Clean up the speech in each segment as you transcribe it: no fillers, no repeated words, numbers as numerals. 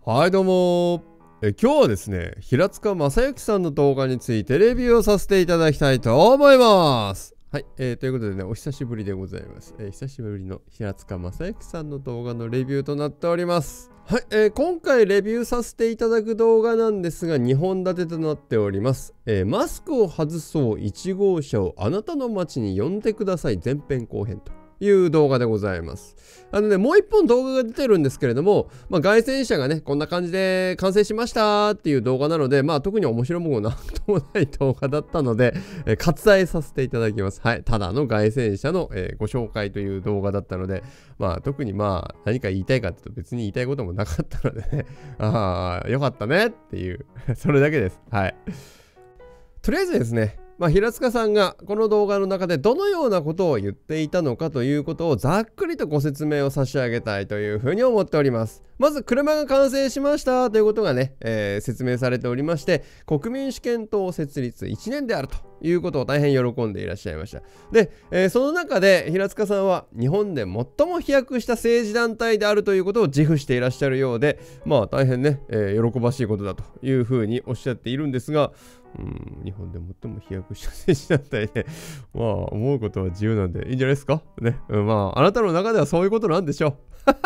はいどうも今日はですね、平塚正幸さんの動画についてレビューをさせていただきたいと思います。はい、ということでね、お久しぶりでございます。久しぶりの平塚正幸さんの動画のレビューとなっております。はい、今回レビューさせていただく動画なんですが、2本立てとなっております。マスクを外そう1号車をあなたの街に呼んでください前編後編という動画でございます。もう一本動画が出てるんですけれども、凱旋車がね、こんな感じで完成しましたっていう動画なので、特に面白いものなんともない動画だったので、割愛させていただきます。はい。ただの凱旋車の、ご紹介という動画だったので、特に何か言いたいかっていうと別に言いたいこともなかったのでね、ああ、よかったねっていう、それだけです。はい。とりあえずですね、平塚さんがこの動画の中でどのようなことを言っていたのかということをざっくりとご説明を差し上げたいというふうに思っております。まず車が完成しましたということがね、説明されておりまして、国民主権党設立1年であるということを大変喜んでいらっしゃいました。で、その中で平塚さんは日本で最も飛躍した政治団体であるということを自負していらっしゃるようで、大変ね、喜ばしいことだというふうにおっしゃっているんですが、日本で最も飛躍した政治団体で思うことは自由なんでいいんじゃないですかね。あなたの中ではそういうことなんでしょ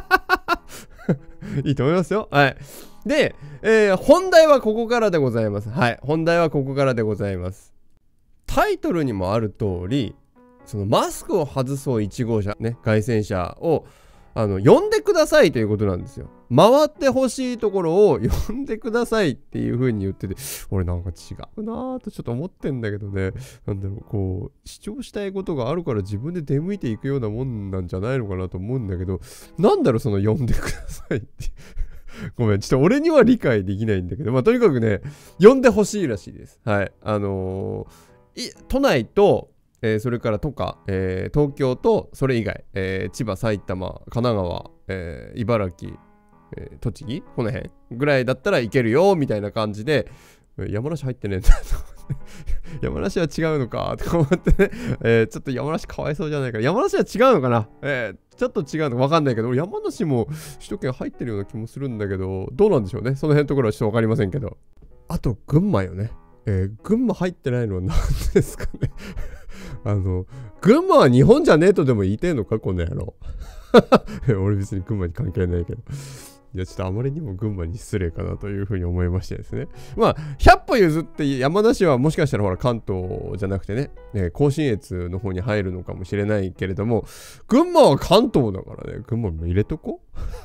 う。いいと思いますよ。はい。で、本題はここからでございます。はい。本題はここからでございます。タイトルにもある通り、そのマスクを外そう1号車、ね、凱旋車を呼んでくださいということなんですよ。回ってほしいところを呼んでくださいっていう風に言ってて、俺なんか違うなぁとちょっと思ってんだけどね。主張したいことがあるから自分で出向いていくようなもんなんじゃないのかなと思うんだけど、その呼んでくださいって。ごめん、ちょっと俺には理解できないんだけど、とにかくね、呼んでほしいらしいです。はい。都内と、それからとか、東京とそれ以外、千葉、埼玉、神奈川、茨城、栃木この辺ぐらいだったらいけるよみたいな感じで、山梨入ってねえんだと山梨は違うのかとか思ってね、ちょっと山梨かわいそうじゃないから、山梨は違うのかな、ちょっと違うのか分かんないけど、山梨も首都圏入ってるような気もするんだけど、どうなんでしょうね。その辺のところはちょっと分かりませんけど。あと群馬よね。群馬入ってないのは何ですかね。群馬は日本じゃねえとでも言いてえのかこの野郎。俺別に群馬に関係ないけど。いやちょっとあまりにも群馬に失礼かなというふうに思いましてですね。100歩譲って山梨はもしかしたらほら関東じゃなくてね、甲信越の方に入るのかもしれないけれども、群馬は関東だからね、群馬も入れとこ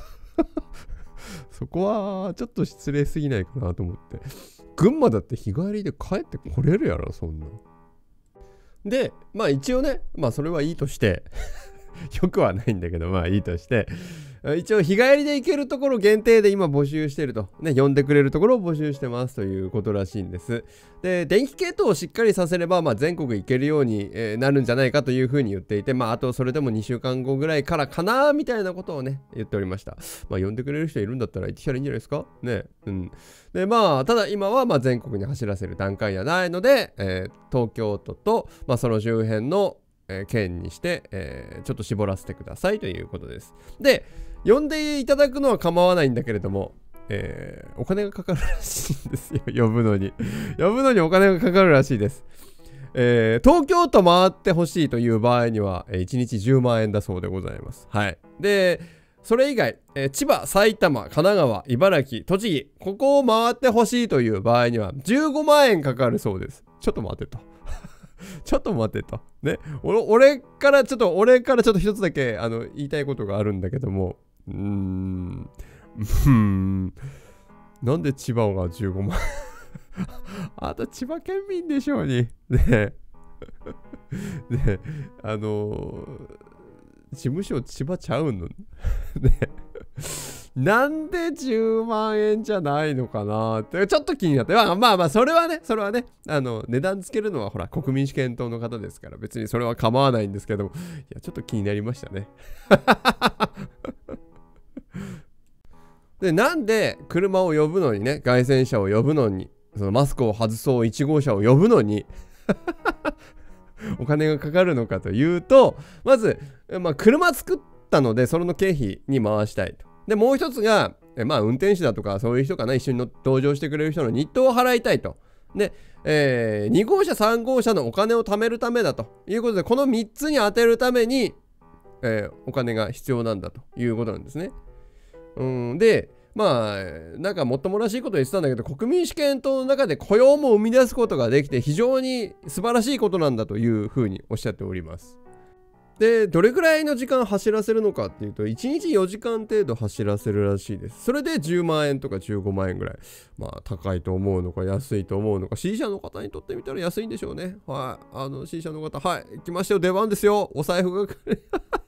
そこはちょっと失礼すぎないかなと思って。群馬だって日帰りで帰ってこれるやろ、そんな。で、一応ね、それはいいとして、よくはないんだけど、いいとして、一応日帰りで行けるところ限定で今募集してると。ね、呼んでくれるところを募集してますということらしいんです。で、電気系統をしっかりさせれば、全国行けるように、なるんじゃないかというふうに言っていて、あとそれでも2週間後ぐらいからかなみたいなことをね、言っておりました。呼んでくれる人いるんだったら行ってきたらいいんじゃないですかね。で、ただ今は全国に走らせる段階じゃないので、東京都と、その周辺の県にして、ちょっと絞らせてくださいということです。で、呼んでいただくのは構わないんだけれども、お金がかかるらしいんですよ。呼ぶのにお金がかかるらしいです。東京都回ってほしいという場合には、1日10万円だそうでございます。はい。で、それ以外、千葉、埼玉、神奈川、茨城、栃木、ここを回ってほしいという場合には15万円かかるそうです。ちょっと待ってと。ちょっと待ってと。ね。俺からちょっと一つだけ言いたいことがあるんだけども、なんで千葉が15万あと千葉県民でしょうに。ね。で、事務所千葉ちゃうのね。なんで10万円じゃないのかなってちょっと気になって、それはね値段つけるのはほら国民主権党の方ですから別にそれは構わないんですけども、いやちょっと気になりましたね。で、なんで車を呼ぶのにね、凱旋車を呼ぶのに、そのマスクを外そう1号車を呼ぶのにお金がかかるのかというと、まず、車作ったのでそれの経費に回したいと。で、もう一つが、 まあ運転手だとかそういう人かな、一緒に同乗してくれる人の日当を払いたいと。で、2号車3号車のお金を貯めるためだということで、この3つに当てるために、お金が必要なんだということなんですね。で、まあなんかもっともらしいこと言ってたんだけど、国民主権党の中で雇用も生み出すことができて非常に素晴らしいことなんだというふうにおっしゃっております。で、どれくらいの時間走らせるのかっていうと、1日4時間程度走らせるらしいです。それで10万円とか15万円ぐらい。まあ、高いと思うのか安いと思うのか、C 社の方にとってみたら安いんでしょうね。はい。C 社の方、はい。来ましたよ、出番ですよ。お財布係。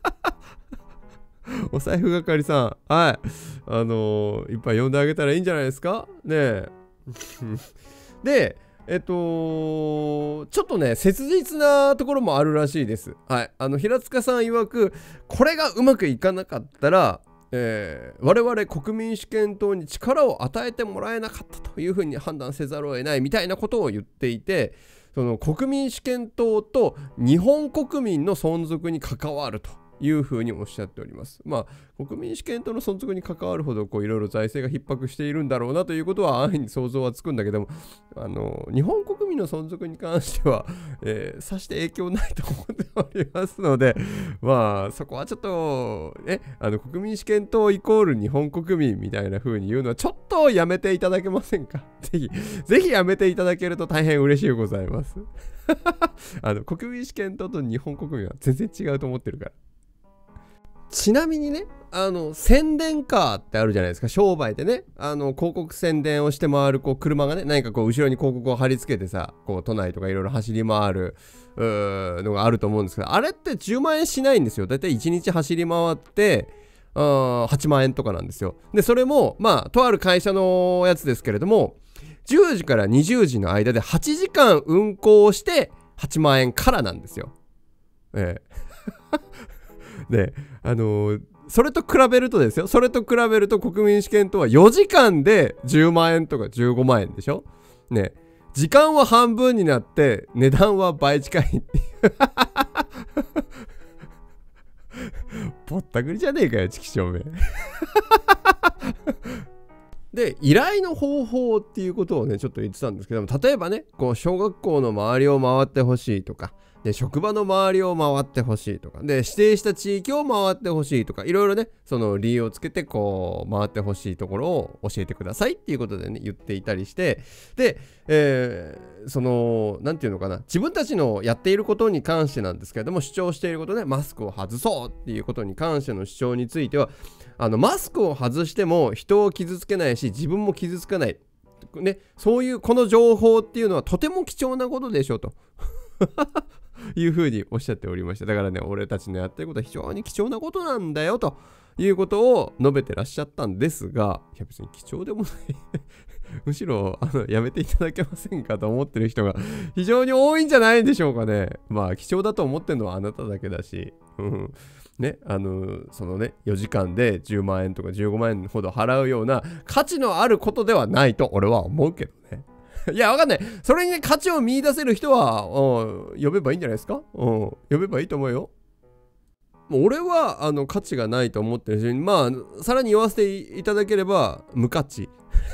お財布係さん。はい。いっぱい呼んであげたらいいんじゃないですかねえ。で、ちょっとね、切実なところもあるらしいです。はい。平塚さん曰く、これがうまくいかなかったら、我々国民主権党に力を与えてもらえなかったというふうに判断せざるを得ないみたいなことを言っていて、その国民主権党と日本国民の存続に関わるというふうにおっしゃっております。まあ国民主権党の存続に関わるほどいろいろ財政が逼迫しているんだろうなということは安易に想像はつくんだけども、日本国民の存続に関しては、さして影響ないと思っておりますので、まあそこはちょっと国民主権党イコール日本国民みたいな風に言うのはちょっとやめていただけませんか。ぜひやめていただけると大変嬉しいございます。国民主権党と日本国民は全然違うと思ってるから。ちなみにね、宣伝カーってあるじゃないですか、商売でね、広告宣伝をして回る車がね、何か後ろに広告を貼り付けてさ、都内とかいろいろ走り回るのがあると思うんですけど、あれって10万円しないんですよ。だいたい1日走り回って8万円とかなんですよ。で、それもまあとある会社のやつですけれども、10時から20時の間で8時間運行して8万円からなんですよ。で、それと比べるとですよ、それと比べると国民主権党は4時間で10万円とか15万円でしょね。時間は半分になって値段は倍近いっていうぼったくりじゃねえかよ、チキショーめで、依頼の方法っていうことをねちょっと言ってたんですけども、例えばね、小学校の周りを回ってほしいとかで、職場の周りを回ってほしいとかで、指定した地域を回ってほしいとか、いろいろねその理由をつけて回ってほしいところを教えてくださいっていうことでね言っていたりして、で、なんていうのかな、自分たちのやっていることに関してなんですけれども、主張していることね、マスクを外そうっていうことに関しての主張については、マスクを外しても人を傷つけないし自分も傷つかないね、そういうこの情報っていうのはとても貴重なことでしょうというふうにおっしゃっておりました。だからね、俺たちのやってることは非常に貴重なことなんだよということを述べてらっしゃったんですが、いや別に貴重でもないむしろやめていただけませんかと思ってる人が非常に多いんじゃないでしょうかね。まあ貴重だと思ってるのはあなただけだし、ね、そのね4時間で10万円とか15万円ほど払うような価値のあることではないと俺は思うけどね。いや、わかんない。それにね、価値を見出せる人は呼べばいいんじゃないですか。呼べばいいと思うよ。もう俺は価値がないと思ってるし、まあさらに言わせていただければ無価値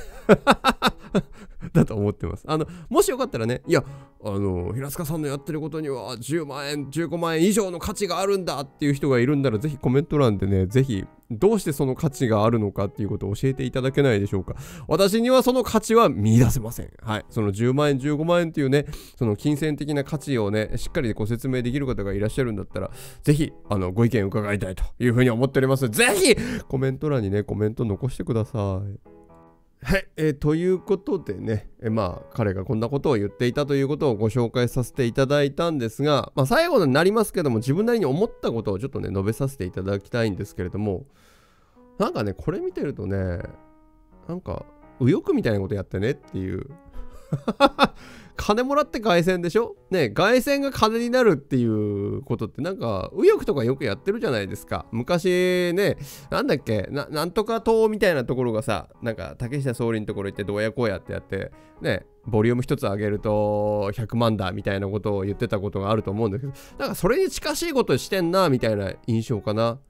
だと思ってます。もしよかったらね、いや平塚さんのやってることには10万円15万円以上の価値があるんだっていう人がいるんなら、ぜひコメント欄でね、ぜひどうしてその価値があるのかっていうことを教えていただけないでしょうか。私にはその価値は見出せません。はい。その10万円15万円っていうね、その金銭的な価値をねしっかりご説明できる方がいらっしゃるんだったら、ぜひご意見伺いたいというふうに思っております。ぜひコメント欄にねコメント残してください。はい、ということでね、まあ彼がこんなことを言っていたということをご紹介させていただいたんですが、まあ、最後になりますけども、自分なりに思ったことをちょっとね述べさせていただきたいんですけれども、なんかねこれ見てるとね、なんか右翼みたいなことやってねっていう金もらって凱旋でしょね、凱旋が金になるっていうことってなんか右翼とかよくやってるじゃないですか。昔ね、なんだっけ、なんとか党みたいなところがさ、なんか竹下総理のところ行ってどうやこうやってやってね、ボリューム一つ上げると100万だみたいなことを言ってたことがあると思うんだけど、なんかそれに近しいことしてんなみたいな印象かな。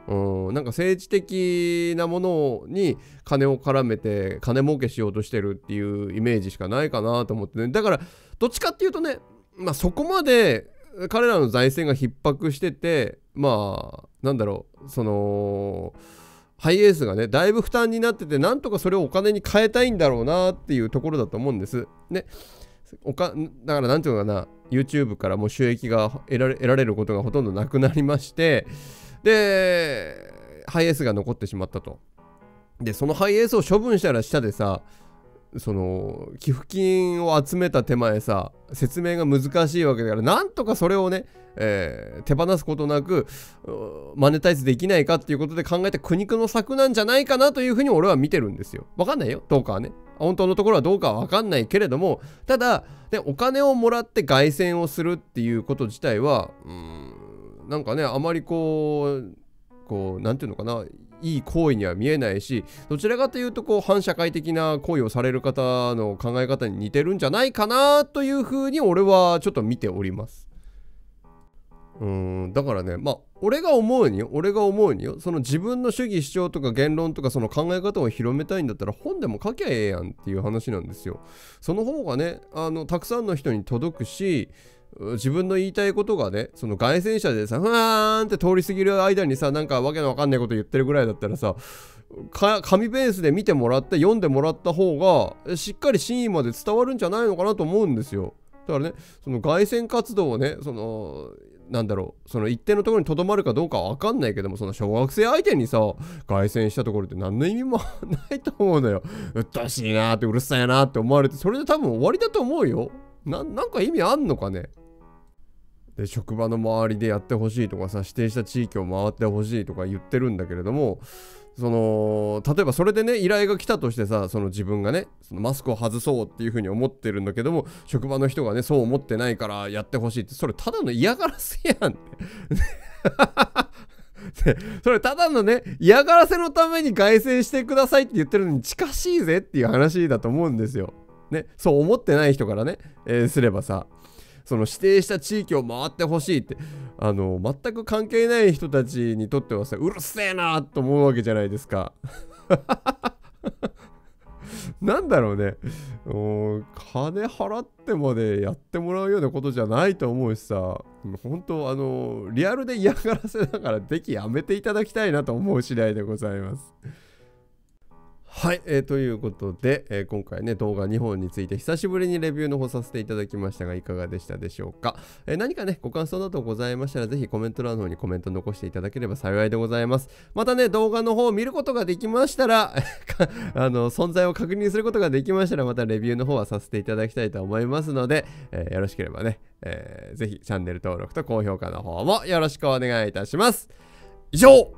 なんか政治的なものに金を絡めて金儲けしようとしてるっていうイメージしかないかなと思ってね。だからどっちかっていうとね、そこまで彼らの財政が逼迫してて、なんだろう、ハイエースがねだいぶ負担になってて、なんとかそれをお金に変えたいんだろうなっていうところだと思うんですね。だからなんていうのかな、 YouTube からもう収益が得られることがほとんどなくなりまして、でハイエースが残ってしまったと。でそのハイエースを処分したら下でさ、寄付金を集めた手前さ、説明が難しいわけだから、なんとかそれをね、手放すことなくマネタイズできないかっていうことで考えた苦肉の策なんじゃないかなというふうに俺は見てるんですよ。わかんないよ、どうかはね、本当のところはどうかはわかんないけれども、ただでお金をもらって凱旋をするっていうこと自体はなんかね、あまりなんていうのかな、いい行為には見えないし、どちらかというと反社会的な行為をされる方の考え方に似てるんじゃないかなというふうに俺はちょっと見ております。だからね、俺が思うによ、その自分の主義主張とか言論とかその考え方を広めたいんだったら本でも書きゃええやんっていう話なんですよ。その方がね、たくさんの人に届くし、自分の言いたいことがね、その凱旋者でさ、ふわーんって通り過ぎる間にさ、なんかわけのわかんないこと言ってるぐらいだったらさ、紙ベースで見てもらって読んでもらった方がしっかり真意まで伝わるんじゃないのかなと思うんですよ。だからね、その凱旋活動をね、なんだろう、その一定のところにとどまるかどうかは分かんないけども、その小学生相手にさ凱旋したところって何の意味もないと思うのよ。うっとうしいなーって、うるさいなーって思われて、それで多分終わりだと思うよ。なんか意味あんのかね。で職場の周りでやってほしいとかさ、指定した地域を回ってほしいとか言ってるんだけれども、例えばそれでね依頼が来たとしてさ、自分がねそのマスクを外そうっていう風に思ってるんだけども、職場の人がねそう思ってないからやってほしいって、それただの嫌がらせやんってそれただのね嫌がらせのために凱旋してくださいって言ってるのに近しいぜっていう話だと思うんですよね。そう思ってない人からね、すればさ、その指定した地域を回ってほしいって、全く関係ない人たちにとってはさ、うるせえなと思うわけじゃないですかなんだろうね、金払ってまでやってもらうようなことじゃないと思うしさ、本当リアルで嫌がらせだからぜひやめていただきたいなと思う次第でございます。はい、ということで、今回ね動画2本について久しぶりにレビューの方させていただきましたが、いかがでしたでしょうか。何かねご感想などございましたら、ぜひコメント欄の方にコメント残していただければ幸いでございます。またね動画の方を見ることができましたら存在を確認することができましたら、またレビューの方はさせていただきたいと思いますので、よろしければね、ぜひチャンネル登録と高評価の方もよろしくお願いいたします。以上